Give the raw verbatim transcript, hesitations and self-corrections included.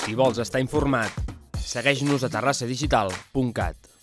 Si vols estar informat, segueix-nos a terrassa digital punt cat.